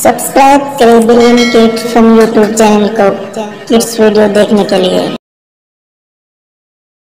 Subscribe करें billion kid fun YouTube channel को kids video देखने के लिए।